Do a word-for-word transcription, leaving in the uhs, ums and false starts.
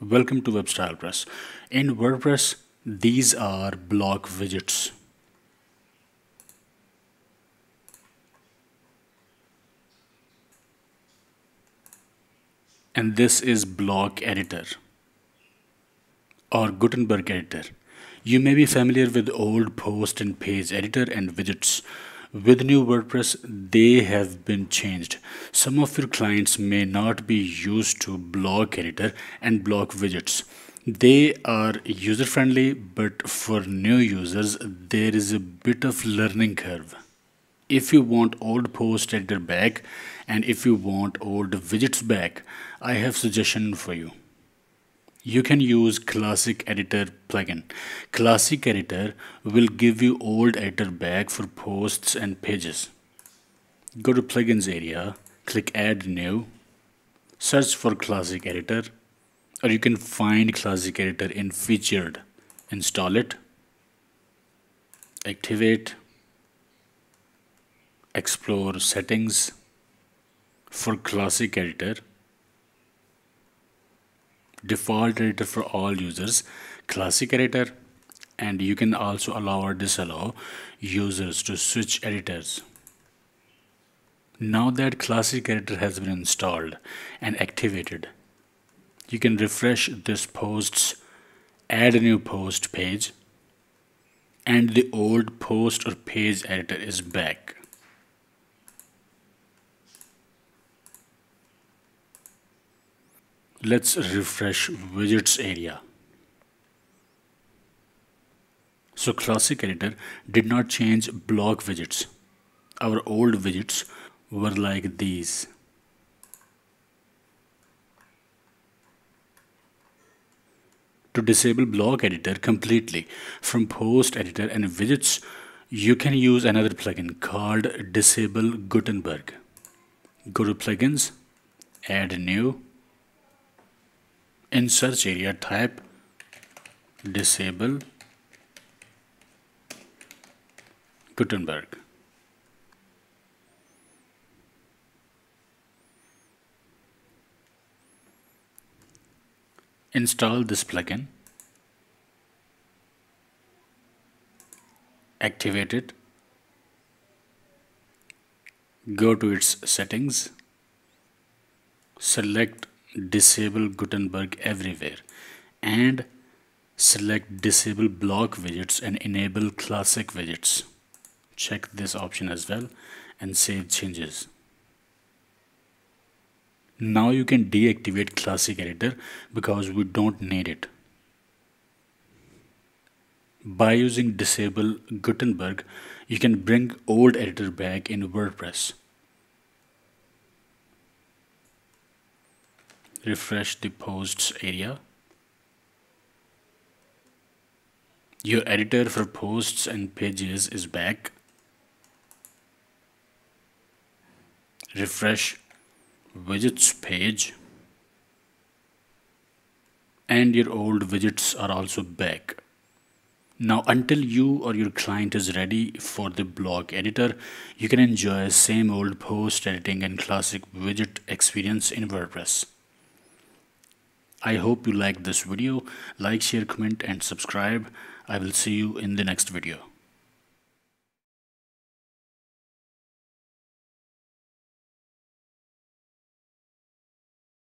Welcome to WebStylePress. In WordPress, these are block widgets. And this is block editor or Gutenberg editor. You may be familiar with old post and page editor and widgets. With new WordPress, they have been changed. Some of your clients may not be used to block editor and block widgets. They are user friendly, but for new users, there is a bit of learning curve. If you want old post editor back and if you want old widgets back, I have suggestion for you. You can use Classic Editor plugin. Classic Editor will give you old editor back for posts and pages. Go to plugins area, click add new, search for Classic Editor, or you can find Classic Editor in featured. Install it, activate, explore settings for Classic Editor. Default editor for all users, Classic Editor, and you can also allow or disallow users to switch editors. Now that Classic Editor has been installed and activated, you can refresh this post's add a new post page, and the old post or page editor is back. Let's refresh widgets area. So Classic Editor did not change block widgets. Our old widgets were like these. To disable block editor completely from post editor and widgets, you can use another plugin called Disable Gutenberg. Go to plugins, add new. In search area, type disable Gutenberg. Install this plugin, activate it, go to its settings, select disable Gutenberg everywhere, and select disable block widgets and enable classic widgets. Check this option as well and save changes. Now you can deactivate Classic Editor because we don't need it. By using disable Gutenberg, you can bring old editor back in WordPress. Refresh the posts area. Your editor for posts and pages is back. Refresh widgets page, and your old widgets are also back. Now, until you or your client is ready for the block editor, you can enjoy same old post editing and classic widget experience in WordPress. I hope you liked this video. Like, share, comment, and subscribe. I will see you in the next video.